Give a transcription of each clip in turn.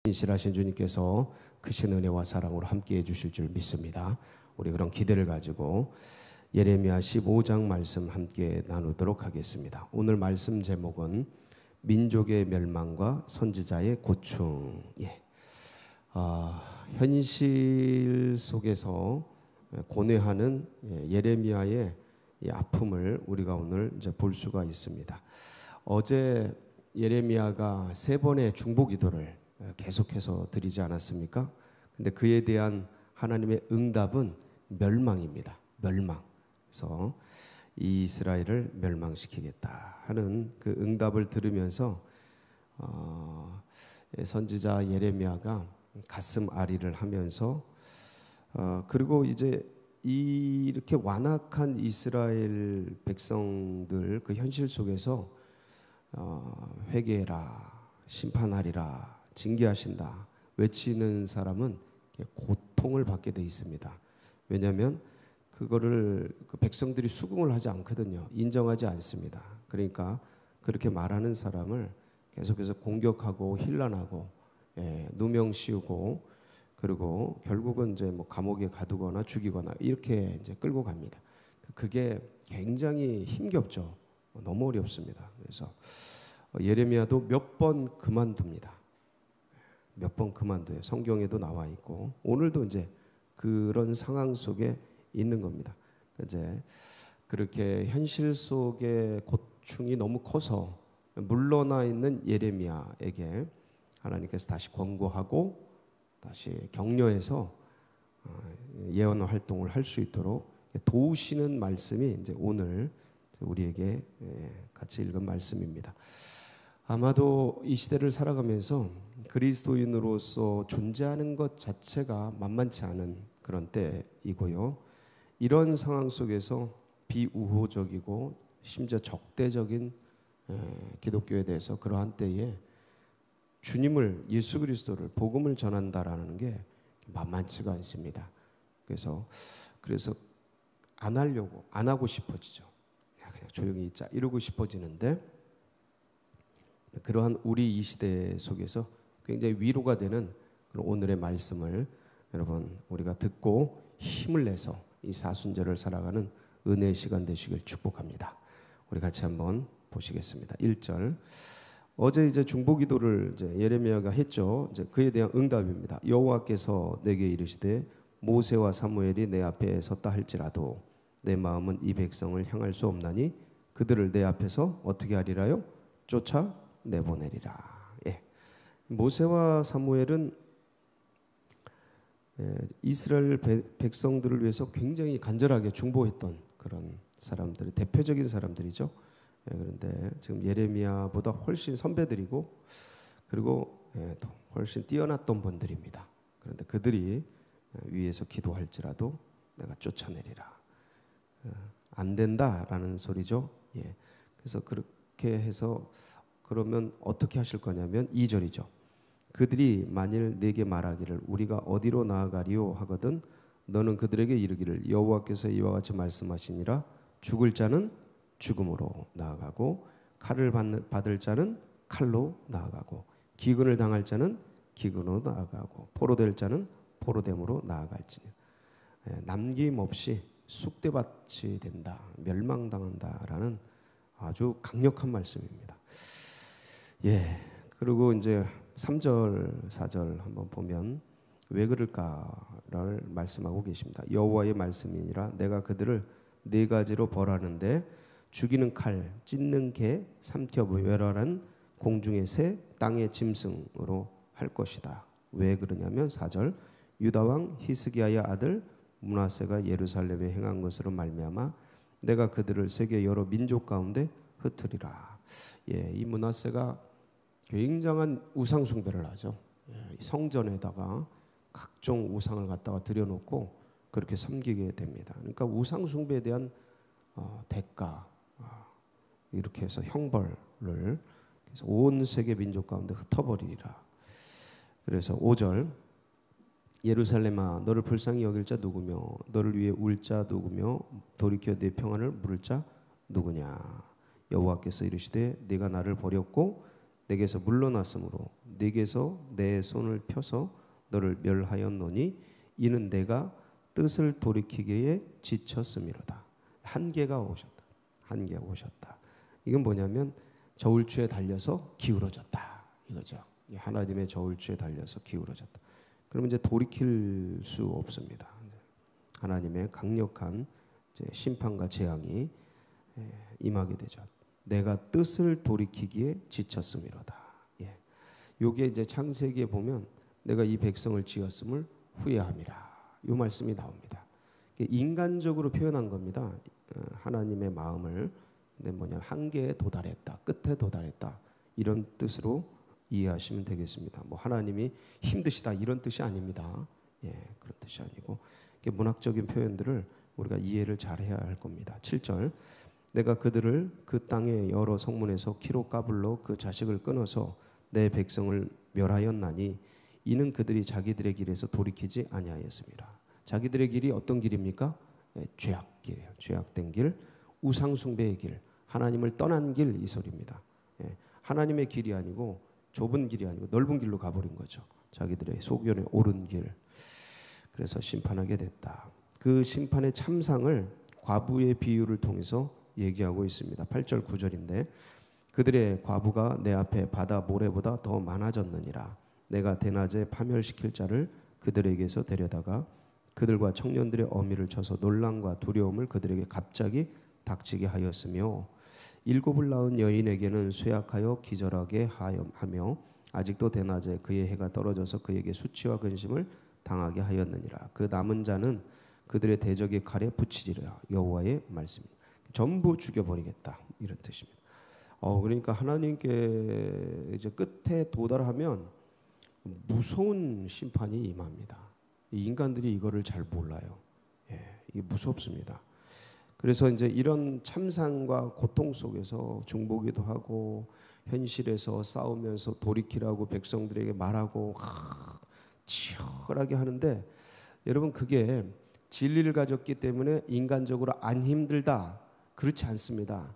신실하신 주님께서 크신 은혜와 사랑으로 함께해 주실 줄 믿습니다. 우리 그런 기대를 가지고 예레미야 15장 말씀 함께 나누도록 하겠습니다. 오늘 말씀 제목은 민족의 멸망과 선지자의 고충. 현실 속에서 고뇌하는 예레미야의 이 아픔을 우리가 오늘 이제 볼 수가 있습니다. 어제 예레미야가 3번의 중보기도를 계속해서 드리지 않았습니까? 근데 그에 대한 하나님의 응답은 멸망입니다. 멸망. 그래서 이스라엘을 멸망시키겠다 하는 그 응답을 들으면서 선지자 예레미야가 가슴 아리를 하면서 그리고 이제 이렇게 완악한 이스라엘 백성들 그 현실 속에서 회개해라, 심판하리라, 징계하신다 외치는 사람은 고통을 받게 돼 있습니다. 왜냐하면 그거를 그 백성들이 수긍을 하지 않거든요. 인정하지 않습니다. 그러니까 그렇게 말하는 사람을 계속해서 공격하고 힐난하고 누명 씌우고 그리고 결국은 이제 뭐 감옥에 가두거나 죽이거나 이렇게 이제 끌고 갑니다. 그게 굉장히 힘겹죠. 너무 어렵습니다. 그래서 예레미야도 몇 번 그만둡니다. 몇 번 그만둬요. 성경에도 나와 있고 오늘도 이제 그런 상황 속에 있는 겁니다. 이제 그렇게 현실 속의 고충이 너무 커서 물러나 있는 예레미야에게 하나님께서 다시 권고하고 다시 격려해서 예언 활동을 할 수 있도록 도우시는 말씀이 이제 오늘 우리에게 같이 읽은 말씀입니다. 아마도 이 시대를 살아가면서 그리스도인으로서 존재하는 것 자체가 만만치 않은 그런 때이고요. 이런 상황 속에서 비우호적이고 심지어 적대적인 기독교에 대해서 그러한 때에 주님을 예수 그리스도를 복음을 전한다라는 게 만만치가 않습니다. 그래서 안 하려고 안 하고 싶어지죠. 그냥 조용히 있자 이러고 싶어지는데 그러한 우리 이 시대 속에서 굉장히 위로가 되는 그런 오늘의 말씀을 여러분 우리가 듣고 힘을 내서 이 사순절을 살아가는 은혜의 시간 되시길 축복합니다. 우리 같이 한번 보시겠습니다. 1절. 어제 이제 중보기도를 이제 예레미야가 했죠. 이제 그에 대한 응답입니다. 여호와께서 내게 이르시되 모세와 사무엘이 내 앞에 섰다 할지라도 내 마음은 이 백성을 향할 수 없나니 그들을 내 앞에서 어떻게 하리라요? 쫓아 내보내리라. 모세와 사무엘은 이스라엘 백성들을 위해서 굉장히 간절하게 중보했던 그런 사람들, 대표적인 사람들이죠. 그런데 지금 예레미야보다 훨씬 선배들이고 그리고 또 훨씬 뛰어났던 분들입니다. 그런데 그들이 위에서 기도할지라도 내가 쫓아내리라. 안 된다라는 소리죠. 그래서 그렇게 해서 그러면 어떻게 하실 거냐면 2절이죠. 그들이 만일 내게 말하기를 우리가 어디로 나아가리요 하거든 너는 그들에게 이르기를 여호와께서 이와 같이 말씀하시니라 죽을 자는 죽음으로 나아가고 칼을 받을 자는 칼로 나아가고 기근을 당할 자는 기근으로 나아가고 포로될 자는 포로됨으로 나아갈지 남김없이 쑥대밭이 된다 멸망당한다라는 아주 강력한 말씀입니다. 그리고 이제 3절 4절 한번 보면 왜 그럴까를 말씀하고 계십니다. 여호와의 말씀이니라 내가 그들을 4가지로 벌하는데 죽이는 칼, 찢는 개, 삼켜 멸하는 공중의 새, 땅의 짐승으로 할 것이다. 왜 그러냐면 4절 유다 왕 히스기야의 아들 므낫세가 예루살렘에 행한 것으로 말미암아 내가 그들을 세계 여러 민족 가운데 흩으리라. 이 므낫세가 굉장한 우상 숭배를 하죠. 성전에다가 각종 우상을 갖다가 들여놓고 그렇게 섬기게 됩니다. 그러니까 우상 숭배에 대한 대가 이렇게 해서 형벌을 그래서 온 세계 민족 가운데 흩어버리리라. 그래서 5절 예루살렘아 너를 불쌍히 여길 자 누구며 너를 위해 울 자 누구며 돌이켜 내 평안을 물을 자 누구냐. 여호와께서 이르시되 네가 나를 버렸고 내게서 물러났으므로 네게서 내 손을 펴서 너를 멸하였노니 이는 내가 뜻을 돌이키기에 지쳤음이로다. 한계가 오셨다. 한계가 오셨다. 이건 뭐냐면 저울추에 달려서 기울어졌다 이거죠. 하나님의 저울추에 달려서 기울어졌다. 그러면 이제 돌이킬 수 없습니다. 하나님의 강력한 이제 심판과 재앙이 임하게 되죠. 내가 뜻을 돌이키기에 지쳤음이로다. 예. 요게 이제 창세기에 보면 내가 이 백성을 지었음을 후회함이라. 요 말씀이 나옵니다. 인간적으로 표현한 겁니다. 하나님의 마음을. 근데 뭐냐, 한계에 도달했다, 끝에 도달했다, 이런 뜻으로 이해하시면 되겠습니다. 뭐 하나님이 힘드시다 이런 뜻이 아닙니다. 예, 그런 뜻이 아니고 문학적인 표현들을 우리가 이해를 잘해야 할 겁니다. 7절 내가 그들을 그 땅의 여러 성문에서 키로 까불러 그 자식을 끊어서 내 백성을 멸하였나니 이는 그들이 자기들의 길에서 돌이키지 아니하였습니다. 자기들의 길이 어떤 길입니까? 죄악 길이에요. 죄악된 길, 우상 숭배의 길, 하나님을 떠난 길, 이 소리입니다. 하나님의 길이 아니고 좁은 길이 아니고 넓은 길로 가버린 거죠. 자기들의 소견에 옳은 길. 그래서 심판하게 됐다. 그 심판의 참상을 과부의 비유를 통해서 얘기하고 있습니다. 8절 9절인데 그들의 과부가 내 앞에 바다 모래보다 더 많아졌느니라. 내가 대낮에 파멸시킬 자를 그들에게서 데려다가 그들과 청년들의 어미를 쳐서 놀람과 두려움을 그들에게 갑자기 닥치게 하였으며 일곱을 낳은 여인에게는 쇠약하여 기절하게 하며 아직도 대낮에 그의 해가 떨어져서 그에게 수치와 근심을 당하게 하였느니라. 그 남은 자는 그들의 대적의 칼에 붙이리라. 여호와의 말씀입니다. 전부 죽여버리겠다 이런 뜻입니다. 그러니까 하나님께 이제 끝에 도달하면 무서운 심판이 임합니다. 인간들이 이거를 잘 몰라요. 이게 무섭습니다. 그래서 이제 이런 참상과 고통 속에서 중보기도 하고 현실에서 싸우면서 돌이키라고 백성들에게 말하고 치열하게 하는데 여러분 그게 진리를 가졌기 때문에 인간적으로 안 힘들다 그렇지 않습니다.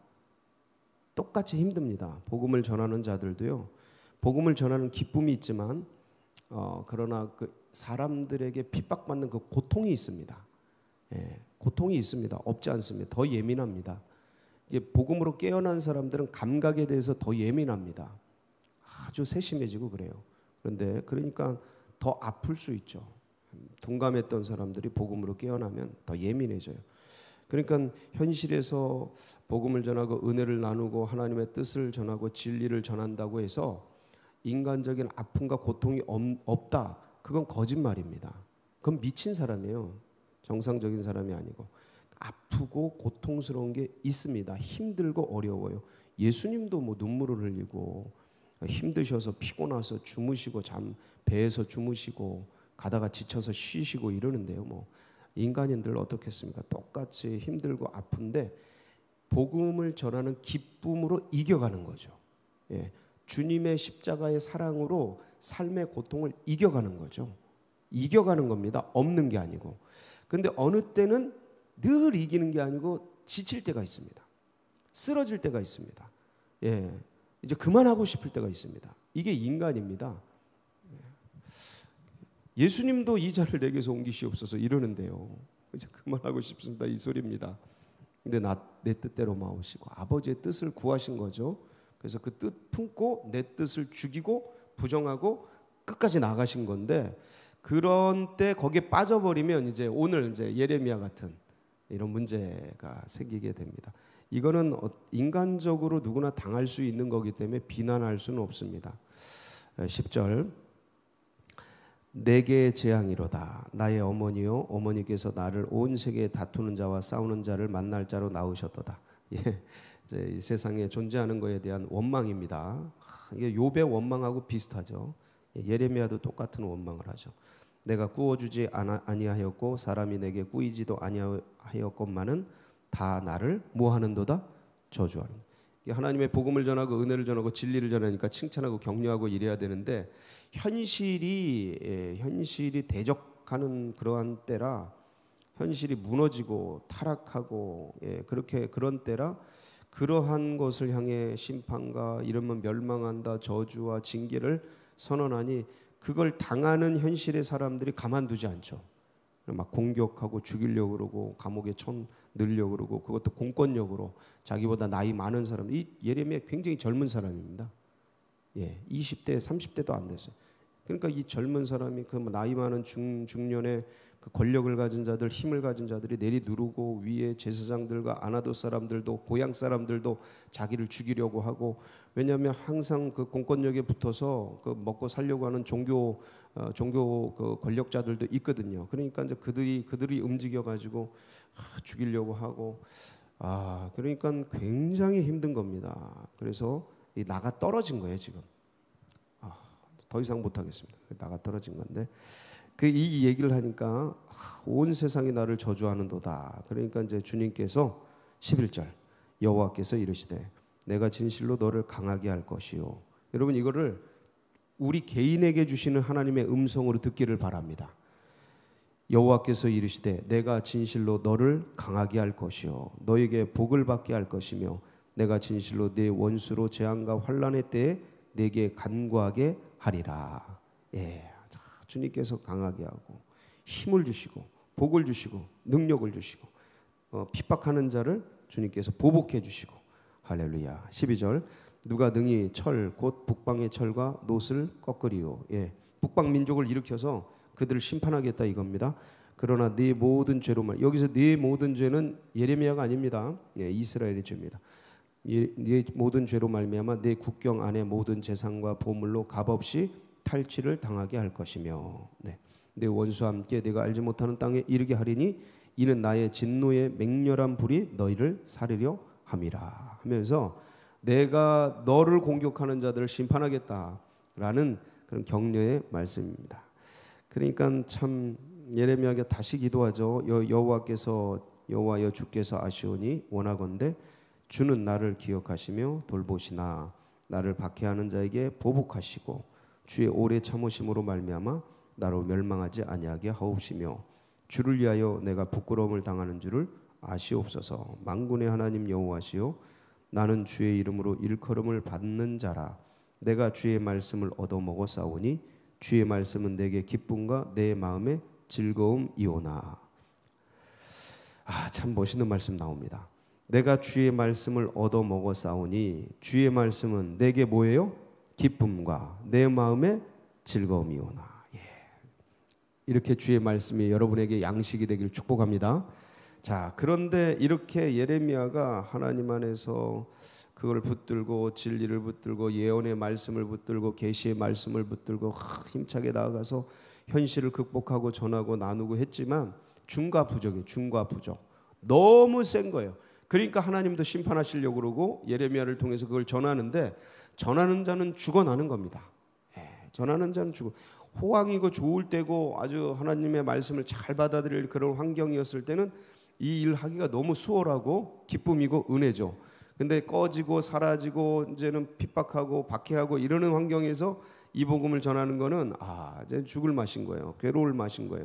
똑같이 힘듭니다. 복음을 전하는 자들도요. 복음을 전하는 기쁨이 있지만 그러나 그 사람들에게 핍박받는 그 고통이 있습니다. 고통이 있습니다. 없지 않습니다. 더 예민합니다. 복음으로 깨어난 사람들은 감각에 대해서 더 예민합니다. 아주 세심해지고 그래요. 그런데 그러니까 더 아플 수 있죠. 둔감했던 사람들이 복음으로 깨어나면 더 예민해져요. 그러니까 현실에서 복음을 전하고 은혜를 나누고 하나님의 뜻을 전하고 진리를 전한다고 해서 인간적인 아픔과 고통이 없다. 그건 거짓말입니다. 그건 미친 사람이에요. 정상적인 사람이 아니고. 아프고 고통스러운 게 있습니다. 힘들고 어려워요. 예수님도 뭐 눈물을 흘리고 힘드셔서 피곤해서 주무시고 배에서 주무시고 가다가 지쳐서 쉬시고 이러는데요. 뭐 인간인들 어떻겠습니까? 똑같이 힘들고 아픈데 복음을 전하는 기쁨으로 이겨가는 거죠. 주님의 십자가의 사랑으로 삶의 고통을 이겨가는 거죠. 이겨가는 겁니다. 없는 게 아니고. 근데 어느 때는 늘 이기는 게 아니고 지칠 때가 있습니다. 쓰러질 때가 있습니다. 이제 그만하고 싶을 때가 있습니다. 이게 인간입니다. 예수님도 이 자를 내게서 옮기시옵소서 이러는데요. 이제 그만하고 싶습니다. 이 소리입니다. 근데 내 뜻대로 마오시고 아버지의 뜻을 구하신 거죠. 그래서 그 뜻 품고 내 뜻을 죽이고 부정하고 끝까지 나가신 건데 그런 때 거기에 빠져버리면 이제 오늘 이제 예레미야 같은 이런 문제가 생기게 됩니다. 이거는 인간적으로 누구나 당할 수 있는 거기 때문에 비난할 수는 없습니다. 10절 내게 재앙이로다. 나의 어머니요 어머니께서 나를 온 세계에 다투는 자와 싸우는 자를 만날 자로 낳으셨도다. 이제 이 세상에 존재하는 것에 대한 원망입니다. 이게 욥의 원망하고 비슷하죠. 예레미야도 똑같은 원망을 하죠. 내가 구워주지 아니하였고 사람이 내게 꾸이지도 아니하였건만은 다 나를 뭐하는도다? 저주하는. 하나님의 복음을 전하고 은혜를 전하고 진리를 전하니까 칭찬하고 격려하고 이래야 되는데 현실이 대적하는 그러한 때라 현실이 무너지고 타락하고 그렇게 그런 때라 그러한 것을 향해 심판과 이러면 멸망한다 저주와 징계를 선언하니 그걸 당하는 현실의 사람들이 가만두지 않죠. 막 공격하고 죽이려고 그러고 감옥에 넣으려고 그러고, 그것도 공권력으로. 자기보다 나이 많은 사람, 이 예레미야 굉장히 젊은 사람입니다. 20대 30대도 안 됐어요. 그러니까 이 젊은 사람이 그 나이 많은 중년의 그 권력을 가진 자들, 힘을 가진 자들이 내리누르고, 위에 제사장들과 아나도 사람들도, 고향 사람들도 자기를 죽이려고 하고, 왜냐하면 항상 그 공권력에 붙어서 그 먹고 살려고 하는 종교 그 권력자들도 있거든요. 그러니까 이제 그들이 움직여 가지고 죽이려고 하고, 그러니까 굉장히 힘든 겁니다. 그래서 이 나가 떨어진 거예요 지금. 더 이상 못 하겠습니다. 나가 떨어진 건데, 이 얘기를 하니까 온 세상이 나를 저주하는도다. 그러니까 이제 주님께서 11절 여호와께서 이르시되 내가 진실로 너를 강하게 할 것이요. 여러분, 이거를 우리 개인에게 주시는 하나님의 음성으로 듣기를 바랍니다. 여호와께서 이르시되 내가 진실로 너를 강하게 할 것이요 너에게 복을 받게 할 것이며 내가 진실로 네 원수로 재앙과 환난의 때에 내게 간구하게 하리라. 주님께서 강하게 하고 힘을 주시고 복을 주시고 능력을 주시고 핍박하는 자를 주님께서 보복해 주시고. 할렐루야. 12절 누가 능히 철 곧 북방의 철과 놋을 꺾으리요. 북방 민족을 일으켜서 그들을 심판하겠다 이겁니다. 그러나 네 모든 죄로 여기서 네 모든 죄는 예레미야가 아닙니다. 이스라엘의 죄입니다. 네 모든 죄로 말미암아 네 국경 안에 모든 재산과 보물로 값없이 탈취를 당하게 할 것이며 내 원수와 함께 내가 알지 못하는 땅에 이르게 하리니 이는 나의 진노의 맹렬한 불이 너희를 사르려 함이라 하면서 내가 너를 공격하는 자들을 심판하겠다라는 그런 격려의 말씀입니다. 그러니까 참 예레미야가 다시 기도하죠. 여호와여 주께서 아시오니 원하건대 주는 나를 기억하시며 돌보시나 나를 박해하는 자에게 보복하시고 주의 오래 참으심으로 말미암아 나로 멸망하지 아니하게 하옵시며 주를 위하여 내가 부끄러움을 당하는 줄을 아시옵소서. 만군의 하나님 여호와시요 나는 주의 이름으로 일컬음을 받는 자라. 내가 주의 말씀을 얻어먹었사오니 주의 말씀은 내게 기쁨과 내 마음의 즐거움이오나. 참 멋있는 말씀 나옵니다. 내가 주의 말씀을 얻어먹었사오니 주의 말씀은 내게 뭐예요? 기쁨과 내 마음의 즐거움이오나. 이렇게 주의 말씀이 여러분에게 양식이 되길 축복합니다. 자, 그런데 이렇게 예레미야가 하나님 안에서 그걸 붙들고 진리를 붙들고 예언의 말씀을 붙들고 계시의 말씀을 붙들고 힘차게 나아가서 현실을 극복하고 전하고 나누고 했지만 중과 부족이에요. 중과 부족. 너무 센 거예요. 그러니까 하나님도 심판하시려고 그러고 예레미야를 통해서 그걸 전하는데 전하는 자는 죽어나는 겁니다. 전하는 자는 죽어. 호황이고 좋을 때고 아주 하나님의 말씀을 잘 받아들일 그런 환경이었을 때는 이 일 하기가 너무 수월하고 기쁨이고 은혜죠. 근데 꺼지고 사라지고 이제는 핍박하고 박해하고 이러는 환경에서 이 복음을 전하는 거는 이제 죽을 맛인 거예요. 괴로울 맛인 거예요.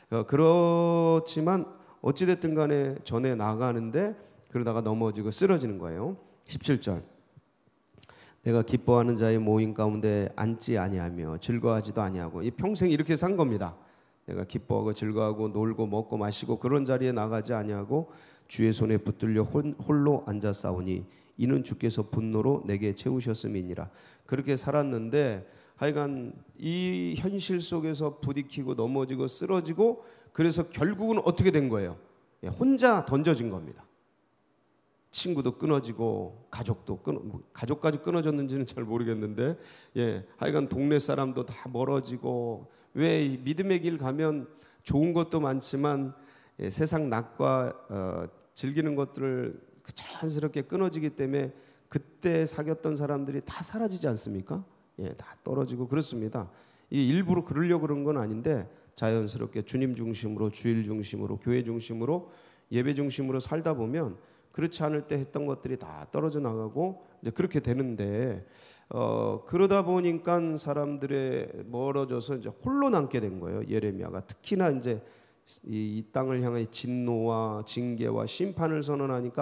그렇지만 어찌됐든 간에 전해 나가는데 그러다가 넘어지고 쓰러지는 거예요. 17절 내가 기뻐하는 자의 모임 가운데 앉지 아니하며 즐거워하지도 아니하고 평생 이렇게 산 겁니다. 내가 기뻐하고 즐거워하고 놀고 먹고 마시고 그런 자리에 나가지 아니하고 주의 손에 붙들려 홀로 앉아 싸우니 이는 주께서 분노로 내게 채우셨음이니라. 그렇게 살았는데 하여간 이 현실 속에서 부딪히고 넘어지고 쓰러지고 그래서 결국은 어떻게 된 거예요? 혼자 던져진 겁니다. 친구도 끊어지고 가족까지 끊어졌는지는 잘 모르겠는데 하여간 동네 사람도 다 멀어지고. 왜 믿음의 길 가면 좋은 것도 많지만 세상 낙과 즐기는 것들을 자연스럽게 끊어지기 때문에 그때 사귀었던 사람들이 다 사라지지 않습니까? 다 떨어지고 그렇습니다. 이 일부러 그러려고 그런 건 아닌데 자연스럽게 주님 중심으로 주일 중심으로 교회 중심으로 예배 중심으로 살다 보면 그렇지 않을 때 했던 것들이 다 떨어져 나가고 이제 그렇게 되는데 그러다 보니까 사람들의 멀어져서 이제 홀로 남게 된 거예요. 예레미야가 특히나 이제 이 땅을 향해 진노와 징계와 심판을 선언하니까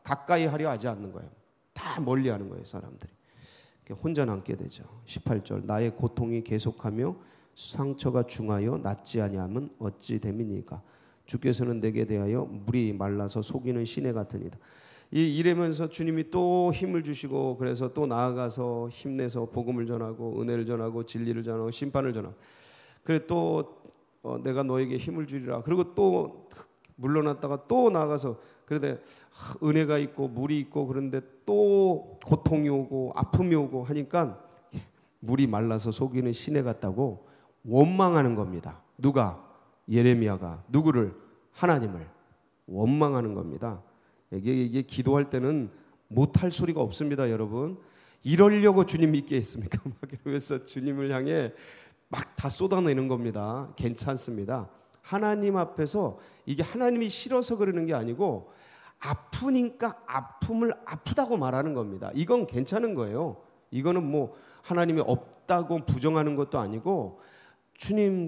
가까이 하려 하지 않는 거예요. 다 멀리 하는 거예요, 사람들이. 혼자 남게 되죠. 18절 나의 고통이 계속하며 상처가 중하여 낫지 아니하면 어찌 됨이니까 주께서는 내게 대하여 물이 말라서 속이는 시내 같으니라. 이러면서 주님이 또 힘을 주시고 그래서 또 나아가서 힘내서 복음을 전하고 은혜를 전하고 진리를 전하고 심판을 전하고 그래 또 내가 너에게 힘을 주리라. 그리고 또 물러났다가 또 나아가서 그런데 은혜가 있고 물이 있고 그런데 또 고통이 오고 아픔이 오고 하니까 물이 말라서 속이는 시내 같다고 원망하는 겁니다. 누가? 예레미야가 누구를? 하나님을 원망하는 겁니다. 이게 기도할 때는 못할 소리가 없습니다, 여러분. 이러려고 주님이 있게 했습니까? 막 이러면서 주님을 향해 막 다 쏟아내는 겁니다. 괜찮습니다. 하나님 앞에서 이게 하나님이 싫어서 그러는 게 아니고 아프니까 아픔을 아프다고 말하는 겁니다. 이건 괜찮은 거예요. 이거는 뭐 하나님이 없다고 부정하는 것도 아니고 주님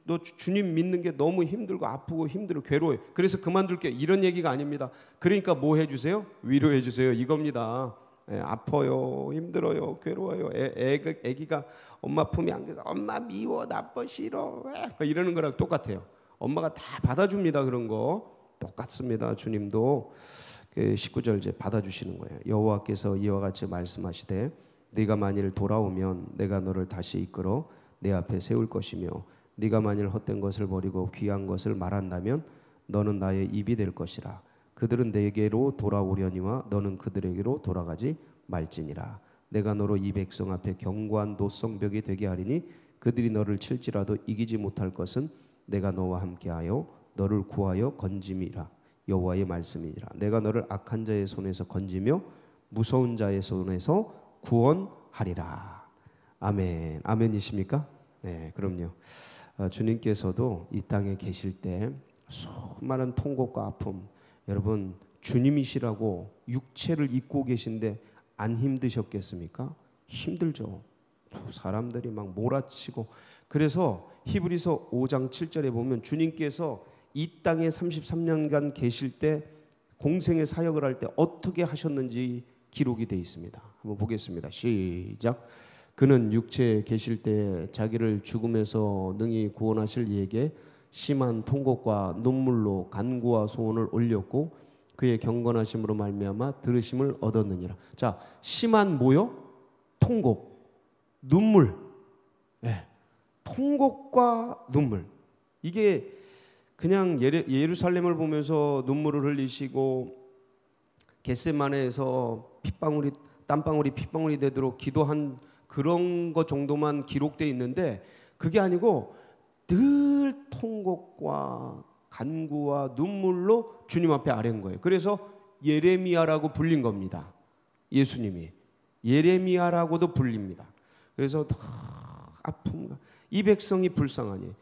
믿는 게 너무 힘들고 아프고 힘들고 괴로워요. 그래서 그만둘게 이런 얘기가 아닙니다. 그러니까 뭐 해주세요? 위로해 주세요. 이겁니다. 아파요, 힘들어요, 괴로워요. 애기가 엄마 품에 안겨서 엄마 미워, 나빠, 싫어 이러는 거랑 똑같아요. 엄마가 다 받아줍니다. 그런 거 똑같습니다. 주님도 19절 이제 받아주시는 거예요. 여호와께서 이와 같이 말씀하시되 네가 만일 돌아오면 내가 너를 다시 이끌어 내 앞에 세울 것이며 네가 만일 헛된 것을 버리고 귀한 것을 말한다면 너는 나의 입이 될 것이라. 그들은 내게로 돌아오려니와 너는 그들에게로 돌아가지 말지니라. 내가 너로 이 백성 앞에 견고한 노성벽이 되게 하리니 그들이 너를 칠지라도 이기지 못할 것은 내가 너와 함께하여 너를 구하여 건짐이라. 여호와의 말씀이니라. 내가 너를 악한 자의 손에서 건지며 무서운 자의 손에서 구원하리라. 아멘. 아멘이십니까? 네, 그럼요. 주님께서도 이 땅에 계실 때 수많은 통곡과 아픔, 여러분 주님이시라고 육체를 입고 계신데 안 힘드셨겠습니까? 힘들죠. 사람들이 막 몰아치고. 그래서 히브리서 5장 7절에 보면 주님께서 이 땅에 33년간 계실 때 공생의 사역을 할 때 어떻게 하셨는지 기록이 되어 있습니다. 한번 보겠습니다. 시작. 그는 육체에 계실 때 자기를 죽음에서 능히 구원하실 이에게 심한 통곡과 눈물로 간구와 소원을 올렸고 그의 경건하심으로 말미암아 들으심을 얻었느니라. 자, 심한 뭐요? 통곡, 눈물. 네. 통곡과 눈물. 이게 그냥 예루살렘을 보면서 눈물을 흘리시고 겟세마네에서 땀방울이 핏방울이 되도록 기도한 그런 것 정도만 기록되어 있는데 그게 아니고 늘 통곡과 간구와 눈물로 주님 앞에 아뢰는 거예요. 그래서 예레미야라고 불린 겁니다. 예수님이 예레미야라고도 불립니다. 그래서 아픔과 이 백성이 불쌍하니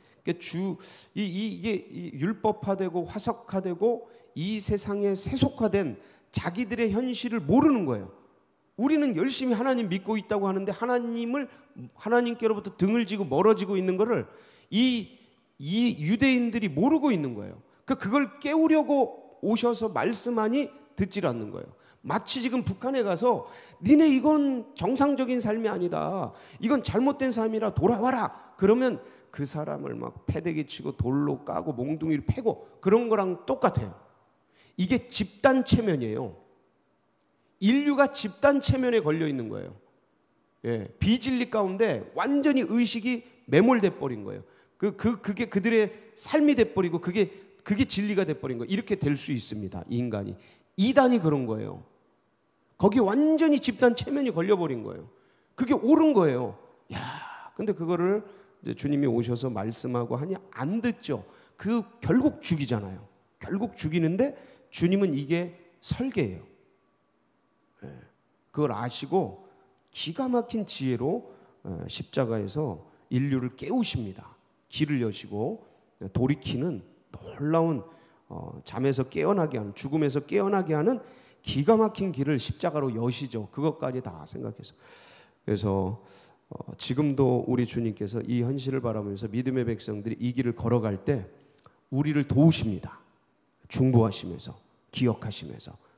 이게 율법화되고 화석화되고 이 세상에 세속화된 자기들의 현실을 모르는 거예요. 우리는 열심히 하나님 믿고 있다고 하는데 하나님께로부터 등을 지고 멀어지고 있는 것을 이 유대인들이 모르고 있는 거예요. 그걸 깨우려고 오셔서 말씀하니 듣질 않는 거예요. 마치 지금 북한에 가서 니네 이건 정상적인 삶이 아니다. 이건 잘못된 삶이라 돌아와라. 그러면 그 사람을 막 패대기 치고 돌로 까고 몽둥이를 패고 그런 거랑 똑같아요. 이게 집단 체면이에요. 인류가 집단 체면에 걸려 있는 거예요. 예, 비진리 가운데 완전히 의식이 매몰돼 버린 거예요. 그게 그들의 삶이 돼 버리고 그게 진리가 돼 버린 거예요. 이렇게 될 수 있습니다. 이 인간이 이단이 그런 거예요. 거기 완전히 집단 체면이 걸려 버린 거예요. 그게 옳은 거예요. 야, 근데 그거를 이제 주님이 오셔서 말씀하고 하니 안 듣죠. 결국 죽이잖아요. 결국 죽이는데 주님은 이게 설계예요. 예, 그걸 아시고 기가 막힌 지혜로 십자가에서 인류를 깨우십니다. 길을 여시고 돌이키는 놀라운 잠에서 깨어나게 하는, 죽음에서 깨어나게 하는 기가 막힌 길을 십자가로 여시죠. 그것까지 다 생각해서. 그래서 지금도 우리 주님께서 이 현실을 바라보면서 믿음의 백성들이 이 길을 걸어갈 때 우리를 도우십니다. 중보하시면서, 기억하시면서,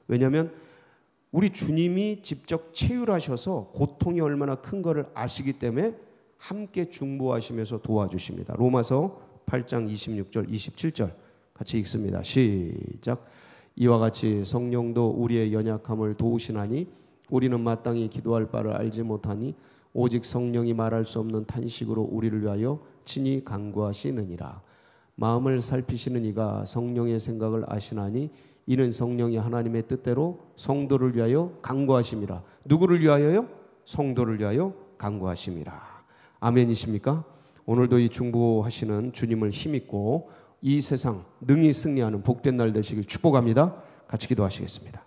왜냐하면 우리 주님이 직접 체휼하셔서 고통이 얼마나 큰 것을 아시기 때문에 함께 중보하시면서 도와주십니다. 로마서 8장 26절 27절 같이 읽습니다. 시작. 이와 같이 성령도 우리의 연약함을 도우시나니 우리는 마땅히 기도할 바를 알지 못하니 오직 성령이 말할 수 없는 탄식으로 우리를 위하여 친히 간구하시느니라. 마음을 살피시는 이가 성령의 생각을 아시나니 이는 성령이 하나님의 뜻대로 성도를 위하여 간구하심이라. 누구를 위하여요? 성도를 위하여 간구하심이라. 아멘이십니까? 오늘도 이 중보하시는 주님을 힘입고 이 세상 능히 승리하는 복된 날 되시길 축복합니다. 같이 기도하시겠습니다.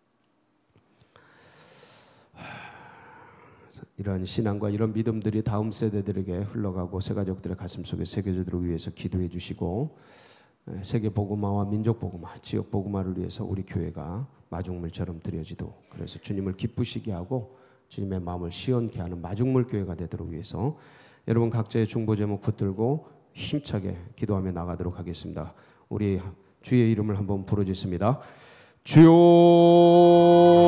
이런 신앙과 이런 믿음들이 다음 세대들에게 흘러가고 새 가족들의 가슴 속에 새겨지도록 위해서 기도해 주시고, 세계 복음화와 민족 복음화, 지역 복음화를 위해서 우리 교회가 마중물처럼 드려지도록, 그래서 주님을 기쁘시게 하고 주님의 마음을 시원케 하는 마중물 교회가 되도록 위해서 여러분 각자의 중보 제목 붙들고 힘차게 기도하며 나가도록 하겠습니다. 우리 주의 이름을 한번 부르짖습니다. 주여